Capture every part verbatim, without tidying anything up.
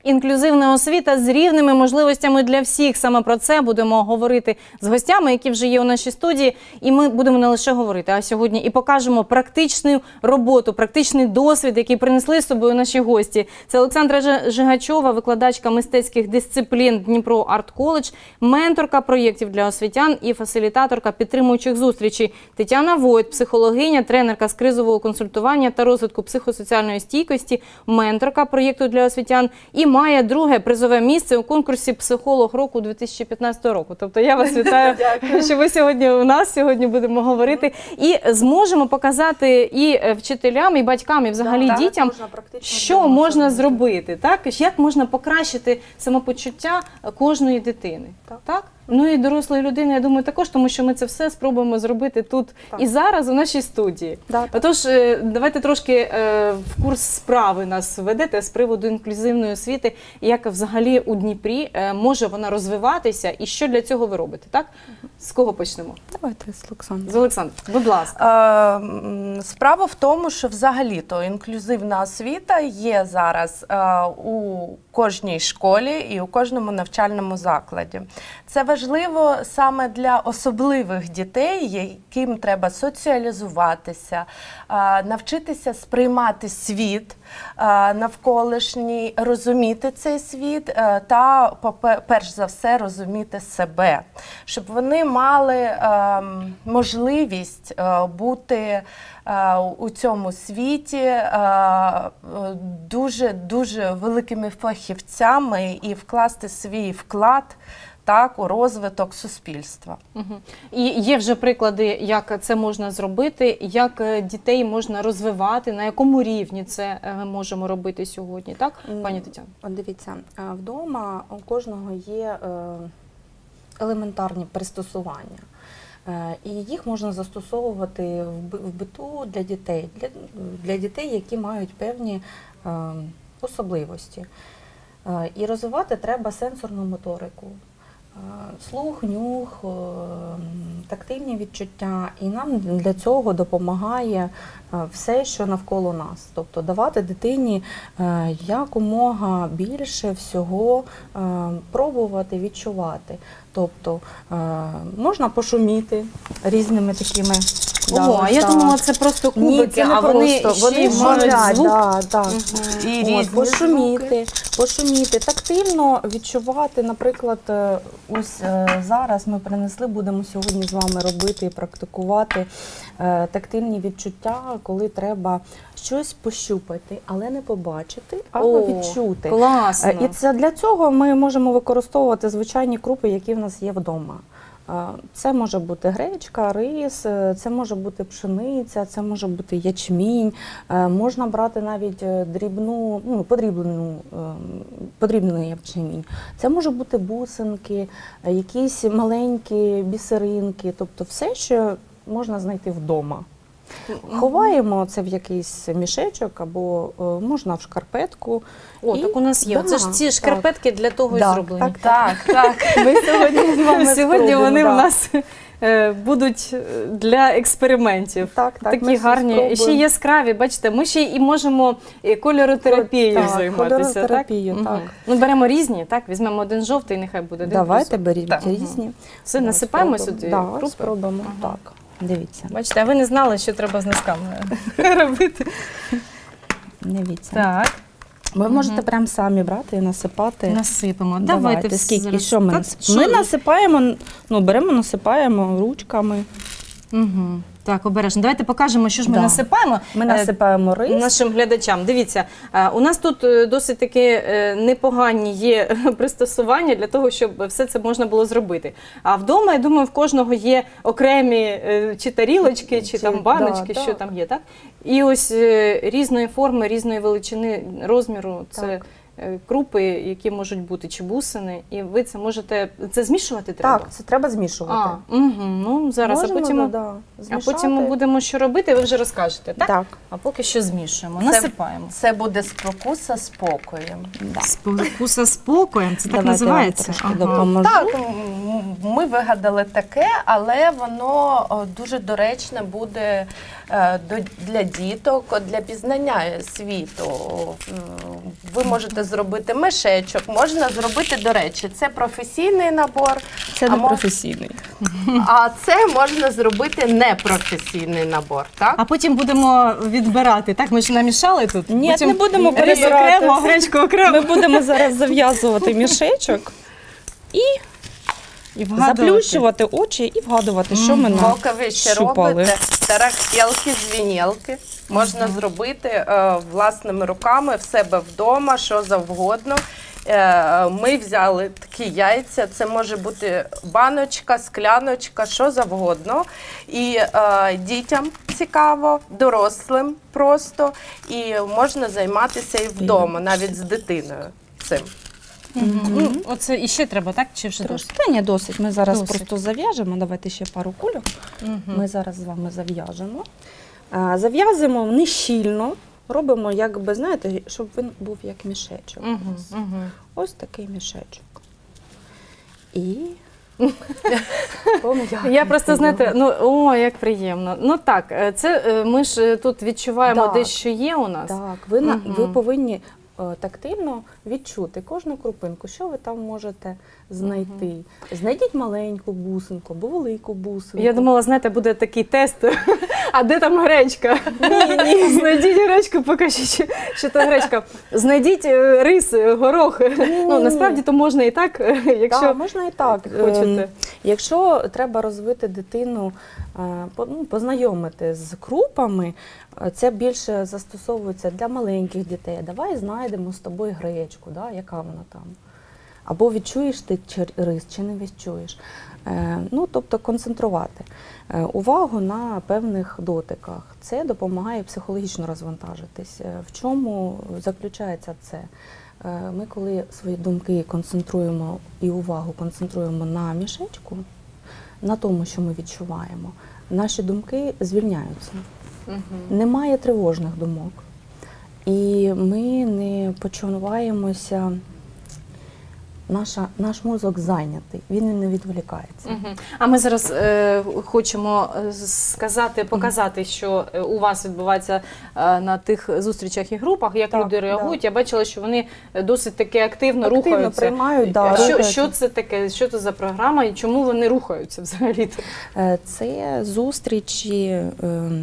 Інклюзивна освіта з рівними можливостями для всіх. Саме про це будемо говорити з гостями, які вже є у нашій студії. І ми будемо не лише говорити, а сьогодні і покажемо практичну роботу, практичний досвід, який принесли з собою наші гості. Це Олександра Жигачова, викладачка мистецьких дисциплін Дніпро Арт Коледж, менторка проєктів для освітян і фасилітаторка підтримуючих зустрічей. Тетяна Войт, психологиня, тренерка з кризового консультування та розвитку психосоціальної стійкості, менторка проєкту для освітян і має друге призове місце у конкурсі «Психолог року» дві тисячі п'ятнадцятого року. Тобто я вас вітаю, що ви сьогодні у нас, сьогодні будемо говорити. І зможемо показати і вчителям, і батькам, і взагалі да, дітям, що можна зробити, так? Як можна покращити самопочуття кожної дитини. Так? так? Ну і дорослої людини, я думаю, також, тому що ми це все спробуємо зробити тут так. і зараз у нашій студії. Да, Отож, давайте трошки е, в курс справи нас ведете з приводу інклюзивної освіти, як взагалі у Дніпрі е, може вона розвиватися і що для цього ви робите, так? З кого почнемо? Давайте з Олександра. З Олександра, будь ласка. Е, справа в тому, що взагалі-то інклюзивна освіта є зараз е, у кожній школі і у кожному навчальному закладі. Це важливо саме для особливих дітей, яким треба соціалізуватися, навчитися сприймати світ навколишній, розуміти цей світ та, перш за все, розуміти себе. Щоб вони мали можливість бути у цьому світі дуже-дуже великими фахівцями і вкласти свій вклад так, у розвиток суспільства. Угу. І є вже приклади, як це можна зробити, як дітей можна розвивати, на якому рівні це ми можемо робити сьогодні, так, пані Тетяно? Дивіться, вдома у кожного є елементарні пристосування. І їх можна застосовувати в биту для дітей, для, для дітей, які мають певні особливості. І розвивати треба сенсорну моторику. Слух, нюх, тактильні відчуття, і нам для цього допомагає все, що навколо нас. Тобто давати дитині якомога більше всього пробувати, відчувати. Тобто можна пошуміти різними такими. Ого, а я думала, це просто кубики, Ні, це не а вони просто. ще й мають звук. Да, да. Угу. І різні пошуміти, пошуміти, тактильно відчувати, наприклад, ось зараз ми принесли, будемо сьогодні з вами робити і практикувати тактильні відчуття, коли треба щось пощупати, але не побачити, а О, відчути. Класно. І це для цього ми можемо використовувати звичайні крупи, які в нас є вдома. Це може бути гречка, рис, це може бути пшениця, це може бути ячмінь, можна брати навіть дрібну, ну, подріблену, подрібний ячмінь. Це може бути бусинки, якісь маленькі бісеринки, тобто все, що можна знайти вдома. Ховаємо це в якийсь мішечок або можна в шкарпетку. О, і... так у нас є. Да, це ж ці шкарпетки так. для того да, і зроблені. Так, так, так. Ми сьогодні з вами Сьогодні вони да. у нас будуть для експериментів. Так, так, такі гарні, спробуємо. Ще яскраві, бачите, ми ще і можемо кольоротерапією так, займатися. Кольоротерапію, так? так. Угу. Ну, беремо різні, так? Візьмемо один жовтий, нехай буде один. Давайте беріть різні. Угу. Все, насипаємо сюди да, крупи. Спробуємо, ага. так. Дивіться. Бачите, а ви не знали, що треба з носками робити. Дивіться. Так. Ви угу. можете прямо самі брати і насипати. Насипемо. Давайте. Давайте. Скільки? Зараз... Що ми насипаємо? Ми насипаємо, ну, беремо, насипаємо ручками. Угу. Так, обережно. Давайте покажемо, що ж ми да. насипаємо. Ми насипаємо рис. Нашим глядачам. Дивіться, у нас тут досить таки непогані є пристосування для того, щоб все це можна було зробити. А вдома, я думаю, в кожного є окремі чи тарілочки, чи, чи там баночки, да, що да. там є, так? І ось різної форми, різної величини, розміру, це... Так. Крупи, які можуть бути, чи бусини, і ви це можете, це змішувати треба? Так, це треба змішувати. А, угу, ну зараз, Можемо, а потім, да, а потім ми будемо що робити, ви вже розкажете, так? Так. А поки що змішуємо, це, насипаємо. Це буде спокуса спокоєм. Да. Спокуса спокоєм, це так називається? Ага. Так, ми вигадали таке, але воно дуже доречне буде для діток, для пізнання світу. Ви можете зробити мишечок, можна зробити, до речі, це професійний набор. Це а не мо- професійний. А це можна зробити непрофесійний набор, так? А потім будемо відбирати. Так, ми ж намішали тут. Ні, Потім не будемо рис перебирати. окремо, гречку окремо. Ми будемо зараз зав'язувати мішечок і І вгадувати. заплющувати очі і вгадувати, що ми Поки ви ще нащупали. робите тарахтєлки, звінєлки, можна зробити е, власними руками в себе вдома, що завгодно. Е, Ми взяли такі яйця, це може бути баночка, скляночка, що завгодно. І е, дітям цікаво, дорослим просто, і можна займатися і вдома, навіть з дитиною цим. Ну, оце іще треба, так? Чи вже Трошки. Та ні, досить. Ми зараз Досить. просто зав'яжемо. Давайте ще пару кульок. Мгм. Ми зараз з вами зав'яжемо. А, Зав'язуємо не щільно. Робимо, якби, знаєте, щоб він був як мішечок. Мгм, мгм. Ось такий мішечок. І пом'якнемо. Я просто, знаєте, ну, о, як приємно. Ну так, е, це е, ми ж е, тут відчуваємо Так. те, що є у нас. Так, ви, на, Мгм. ви повинні е, тактильно відчути кожну крупинку, що ви там можете знайти. Знайдіть маленьку бусинку або велику бусинку. Я думала, знаєте, буде такий тест. А де там гречка? Ні, ні. Знайдіть гречку, покажіть, що, що то гречка. Знайдіть е, рис, е, горох. Ну, насправді то можна і так, е, якщо Так, можна і так. хочете. Ем, Якщо треба розвити дитину, е, по- ну, познайомити з крупами, е, це більше застосовується для маленьких дітей. Давай знайдемо з тобою гречку, да, яка вона там. Або відчуєш ти чи рис, чи не відчуєш. Е, Ну, тобто концентрувати е, увагу на певних дотиках. Це допомагає психологічно розвантажитись. Е, В чому заключається це? Е, Ми, коли свої думки концентруємо і увагу концентруємо на мішечку, на тому, що ми відчуваємо, наші думки звільняються. Мгм. Немає тривожних думок. І ми не почуваємося, наша, наш мозок зайнятий, він не відволікається. Мгм. А ми зараз е, хочемо е, сказати, показати, що е, у вас відбувається е, на тих зустрічах і групах, як Так, люди реагують. да. Я бачила, що вони досить таки активно, Активно рухаються. приймають, да, що, рухаються. що це таке? Що це за програма і чому вони рухаються взагалі? Е, Це зустрічі е,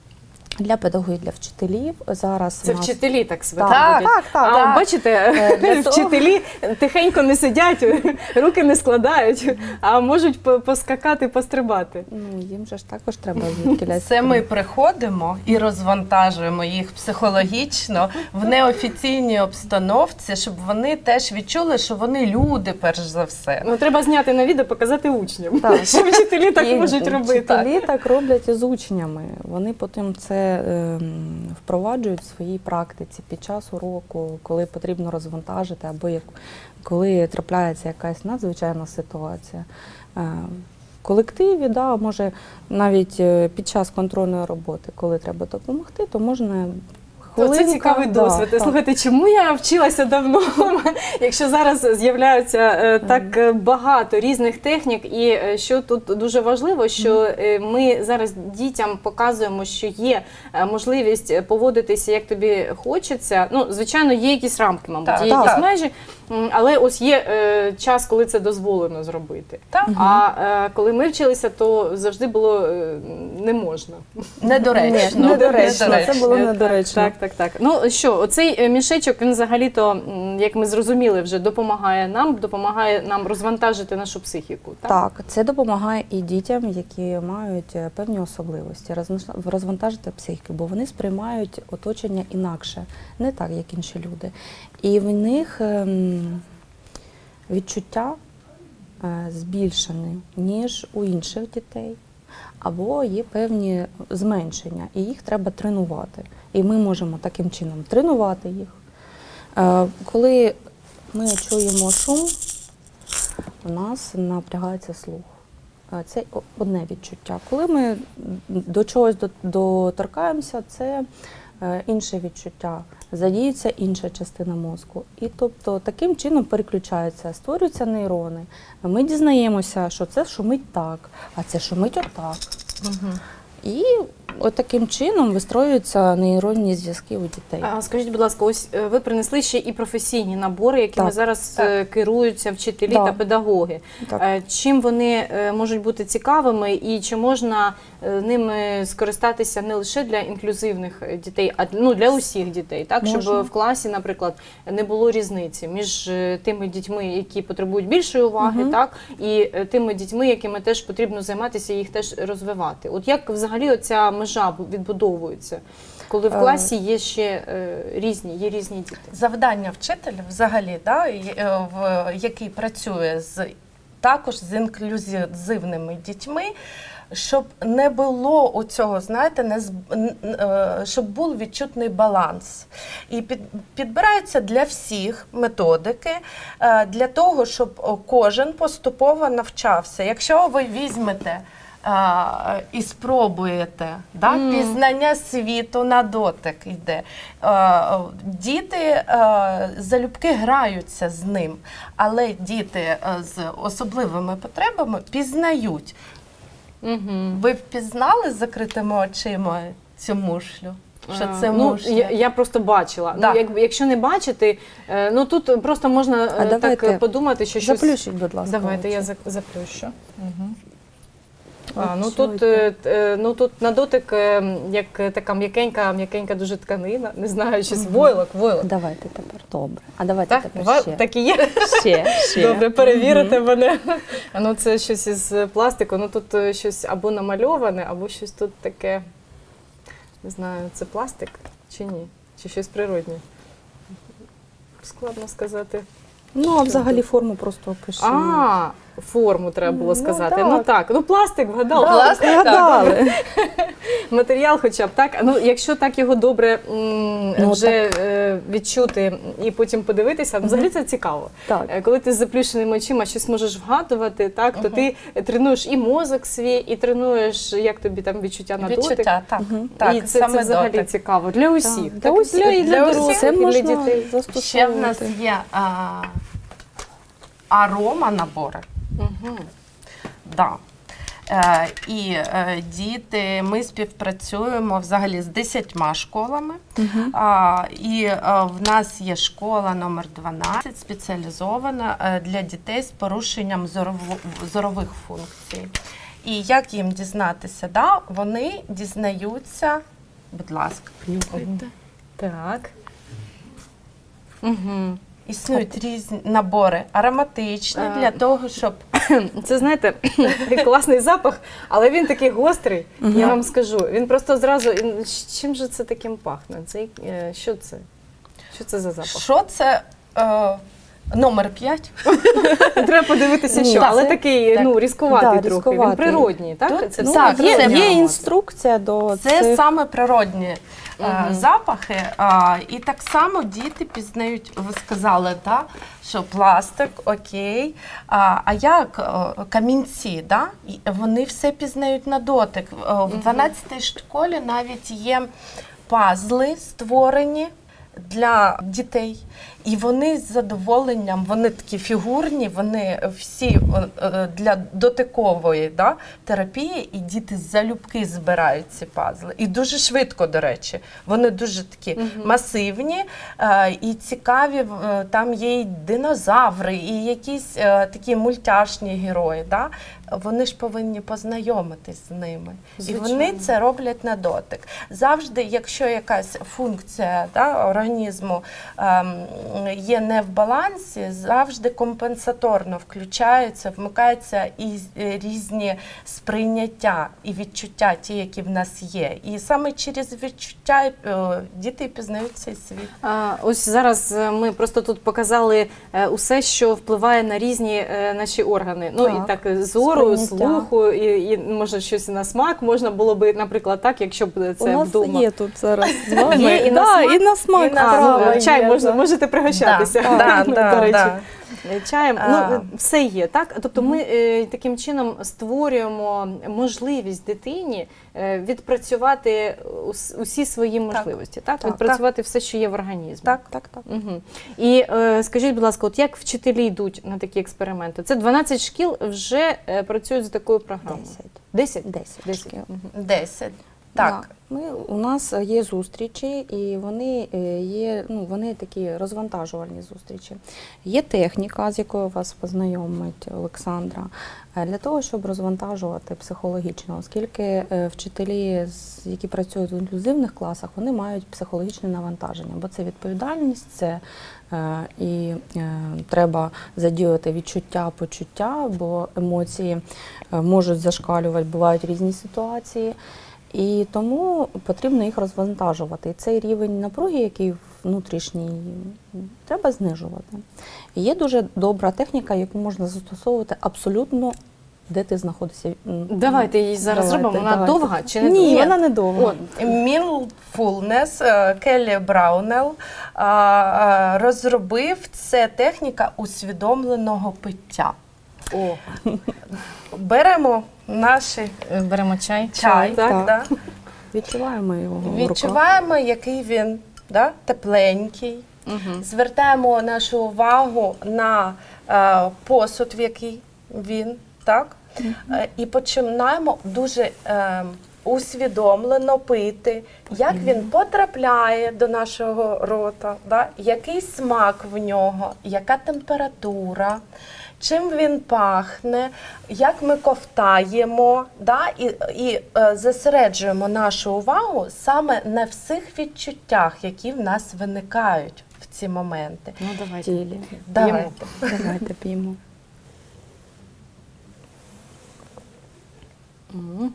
для педагогів, для вчителів. Зараз Це у нас- вчителі так себе Так, ведуть. так, так. А так. бачите, Е, для того- вчителі тихенько не сидять, руки не складають, а можуть по- поскакати, пострибати. Ну, їм же ж також треба звідкілясь. Це ми приходимо і розвантажуємо їх психологічно в неофіційній обстановці, щоб вони теж відчули, що вони люди, перш за все. Ну, треба зняти на відео, показати учням, Так. що вчителі так І можуть робити. Вчителі так роблять і з учнями. Вони потім це ем, впроваджують в своїй практиці під час уроку, коли потрібно розвантажити, або як, коли трапляється якась надзвичайна ситуація. Е, В колективі, да, може навіть е, під час контрольної роботи, коли треба допомогти, то можна То це хвилинка, цікавий да, досвід. так. Слухайте, чому я вчилася давно, якщо зараз з'являються е, так е, багато різних технік, і е, що тут дуже важливо, що е, ми зараз дітям показуємо, що є е, можливість поводитися, як тобі хочеться. Ну, звичайно, є якісь рамки, мабуть, Так, є якісь так. межі, м, але ось є е, час, коли це дозволено зробити. Так. А е, коли ми вчилися, то завжди було е, не можна. Недоречно. Ні, недоречно. Це було Так, недоречно. Так, так, так. Ну що, оцей е, мішечок, він взагалі-то, м, як ми зрозуміли, вже допомагає нам, допомагає нам розвантажити нашу психіку. Так? Так, це допомагає і дітям, які мають е, певні особливості, розна- розвантажити психіку, бо вони сприймають оточення інакше, не так, як інші люди. І в них ем, відчуття е, збільшені, ніж у інших дітей. Або є певні зменшення, і їх треба тренувати. І ми можемо таким чином тренувати їх. Е, Коли ми чуємо шум, у нас напрягається слух. Е, Це о- одне відчуття. Коли ми до чогось до- доторкаємося, це е, інше відчуття. Задіється інша частина мозку. І тобто таким чином переключаються, створюються нейрони. Ми дізнаємося, що це шумить так, а це шумить отак. Мгм. І от таким чином вистроюються нейронні зв'язки у дітей. А, скажіть, будь ласка, ось е, ви принесли ще і професійні набори, якими Так, зараз так. е, керуються вчителі Да. та педагоги. Так. Е, Чим вони е, можуть бути цікавими і чи можна е, ними скористатися не лише для інклюзивних е, дітей, а ну, для усіх дітей, так? Щоб Можна. в класі, наприклад, не було різниці між е, тими дітьми, які потребують більшої уваги, Мгм. так, і е, тими дітьми, якими теж потрібно займатися і їх теж розвивати. От як взагалі оця межа відбудовується, коли в Е. класі є ще е, різні, є різні діти? Завдання вчителя взагалі, да, і, е, в, який працює з, також з інклюзивними дітьми, щоб не було у цього, знаєте, не, з- н- е, щоб був відчутний баланс. І під, підбираються для всіх методики, е, для того, щоб кожен поступово навчався. Якщо ви візьмете а, і спробуєте, да? Мгм. Пізнання світу на дотик йде. А, діти а, залюбки граються з ним, але діти а, з особливими потребами пізнають. Угу. Ви впізнали з закритими очима цю мушлю? Що це ну, мушля? я, я просто бачила. Да. Ну, як, якщо не бачити, е, ну тут просто можна А е, так давайте е, подумати, що щось... Заплющіть, будь ласка. Давайте, очі. я за- заплющу. Угу. А, От ну, що тут, йде? е, т- е, ну тут на дотик е, як е, така м'якенька, м'якенька дуже тканина, не знаю, щось войлок, войлок. Давайте тепер. Добре. А давайте Так, тепер Ва- ще. так і є. Ще, ще. Добре, перевірите мене. А ну це щось із пластику, ну тут е, щось або намальоване, або щось тут таке, не знаю, це пластик чи ні, чи щось природнє. Складно сказати. Ну, а взагалі форму просто опиши. А, форму треба було Ну, сказати. так. Ну так, ну пластик вгадала. Пластик, так. Гадали. Матеріал хоча б так. Ну, якщо так його добре м, Ну, вже е, відчути і потім подивитися, ну, взагалі це цікаво. Так. Е, Коли ти з заплющеними очима щось можеш вгадувати, так, то Мгм. ти тренуєш і мозок свій, і тренуєш, як тобі там відчуття на дотик. Відчуття, так. Мгм. так і це, саме це взагалі дотик. цікаво для усіх. Так, Так, для усіх, для, і для для дорослих, усіх. Це і для можна дітей. застосовувати. Ще в нас є а, арома набори. Угу. Да. Е, і е, діти, ми співпрацюємо взагалі з десятьма школами. Мгм. А, і е, в нас є школа номер дванадцять, спеціалізована е, для дітей з порушенням зорово- зорових функцій. І як їм дізнатися? Да? Вони дізнаються, будь ласка, понюхайте. Так. Угу. Існують різні набори ароматичні А. для того, щоб Це, знаєте, класний запах, але він такий гострий, я вам скажу. Він просто зразу, він- чим же це таким пахне? Це, е, що це? Що це за запах? що це е, номер п'ять. Треба подивитися, Ні, що, так, але це- такий, так. ну, різкуватий Да, трохи, він різкуватий. природній, так? Тут- Це Ну, все так, є, це є прямо. інструкція до Це цих. саме природні е, Мгм. запахи. А, і так само діти пізнають, ви сказали, да, що пластик, окей. А, а як е, камінці, да? І вони все пізнають на дотик. Е, В дванадцятій школі навіть є пазли створені для дітей. І вони з задоволенням, вони такі фігурні, вони всі е, е, для дотикової, да, терапії, і діти залюбки збирають ці пазли. І дуже швидко, до речі. Вони дуже такі масивні е, і цікаві. Е, Там є і динозаври, і якісь е, такі мультяшні герої. Да? Вони ж повинні познайомитись з ними. Звичайно. І вони це роблять на дотик. Завжди, якщо якась функція, да, організму ем, є не в балансі, завжди компенсаторно включаються, вмикаються і е, різні сприйняття і відчуття, ті, які в нас є. І саме через відчуття е, діти пізнають цей світ. А, ось зараз е, ми просто тут показали е, усе, що впливає на різні е, наші органи. Ну і Так. так е, зору, Сприйняття. слуху, і, і може щось на смак можна було би, наприклад, так, якщо б це У нас вдома. є тут зараз з вами. Є і на Да, смак? і на смак. І на А, смак. ну, є, чай можна, да. можете пригощатися. Да, Ну, да, до речі. да. Чаєм, А. ну все є, так? Тобто ми е, таким чином створюємо можливість дитині е, відпрацювати ус- усі свої можливості, так? Так. Відпрацювати все, що є в організмі. Так, так, так. Угу. І е, скажіть, будь ласка, от як вчителі йдуть на такі експерименти? Це дванадцять шкіл вже е, працюють з такою програмою. Десять. Десять? Десять Десять. шкіл. Мгм. Десять. Так. Да. Ми, у нас є зустрічі, і вони е, є, ну, вони такі розвантажувальні зустрічі. Є техніка, з якою вас познайомить Олександра, е, для того, щоб розвантажувати психологічно, оскільки е, вчителі, з- які працюють в інклюзивних класах, вони мають психологічне навантаження, бо це відповідальність, це е, і е, треба задіяти відчуття, почуття, бо емоції е, можуть зашкалювати, бувають різні ситуації. І тому потрібно їх розвантажувати. І цей рівень напруги, який внутрішній, треба знижувати. І є дуже добра техніка, яку можна застосовувати абсолютно, де ти знаходишся. Давайте її зараз Давайте, зробимо. Вона давайте. довга чи не Ні, довга? вона не довга. От. Mindfulness, е, Келлі Браунелл е, е, розробив це техніка усвідомленого пиття. О, Беремо наші беремо чай. чай, Так. так, да? Відчуваємо його в руках. Відчуваємо, який він, да? Тепленький. Угу. Звертаємо нашу увагу на е, посуд, в який він, так? Е, і починаємо дуже е, усвідомлено пити, як він потрапляє до нашого рота, да? Який смак в нього, яка температура, чим він пахне, як ми ковтаємо, да? і, і е, зосереджуємо нашу увагу саме на всіх відчуттях, які в нас виникають в ці моменти. Ну, в давайте. тілі. Давайте. Давайте п'ємо. Мгм.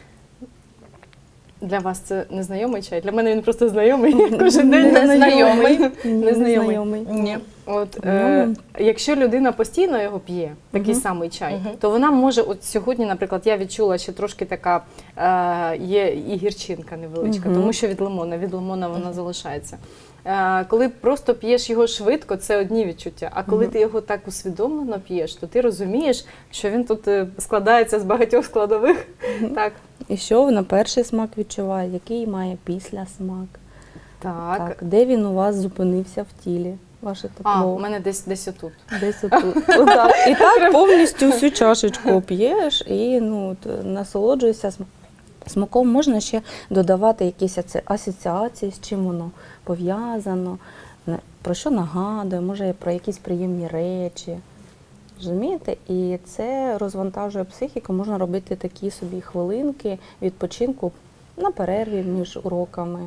Для вас це незнайомий чай? Для мене він просто знайомий. Кожен день незнайомий. Незнайомий. Ні. От, е, якщо людина постійно його п'є, такий Мгм. самий чай, Мгм. то вона може, от сьогодні, наприклад, я відчула, що трошки така е, є і гірчинка невеличка, Мгм. тому що від лимона, від лимона вона залишається. Е, коли просто п'єш його швидко, це одні відчуття. А коли Мгм. ти його так усвідомлено п'єш, то ти розумієш, що він тут е, складається з багатьох складових. Так. І що на перший смак відчуває, який має після смак, Так. так, де він у вас зупинився в тілі, ваше тепло. А, у мене десь десь отут. Десь отут. Отак. І так повністю всю чашечку п'єш і ну, от, насолоджуєшся см- смаком. Можна ще додавати якісь аце- асоціації, з чим воно пов'язано, на- про що нагадує, може про якісь приємні речі. Розумієте? І це розвантажує психіку, можна робити такі собі хвилинки відпочинку на перерві між уроками.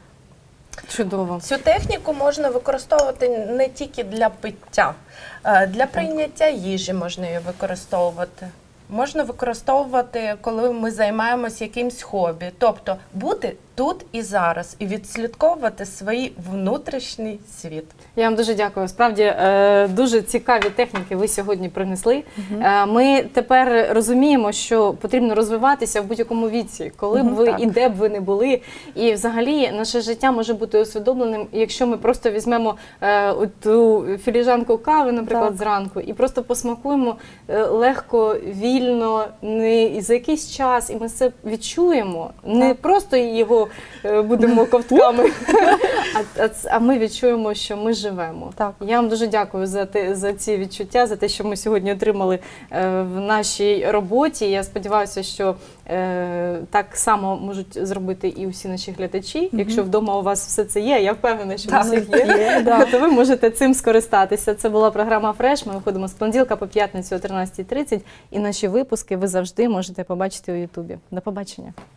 Чудово. Цю техніку можна використовувати не тільки для пиття, е, для прийняття їжі можна її використовувати. Можна використовувати, коли ми займаємося якимсь хобі. Тобто бути тут і зараз і відслідковувати свій внутрішній світ. Я вам дуже дякую. Справді е, дуже цікаві техніки ви сьогодні принесли. Е, Ми тепер розуміємо, що потрібно розвиватися в будь-якому віці, коли б Мгм, ви так. і де б ви не були. І взагалі наше життя може бути усвідомленим, якщо ми просто візьмемо е, ту філіжанку кави, наприклад, Так. зранку, і просто посмакуємо е, легко, вільно, не за якийсь час, і ми це відчуємо. Не Так. просто його е, будемо ковтками, а, а, ц- а ми відчуємо, що ми живемо. Так. Я вам дуже дякую за те, за ці відчуття, за те, що ми сьогодні отримали е, в нашій роботі. Я сподіваюся, що е, так само можуть зробити і усі наші глядачі. Якщо вдома у вас все це є, я впевнена, що у Так, всіх є, то ви можете цим скористатися. Це була програма «Фреш». Ми виходимо з понеділка по п'ятницю о тринадцятій тридцять. І наші випуски ви завжди можете побачити у Ютубі. До побачення.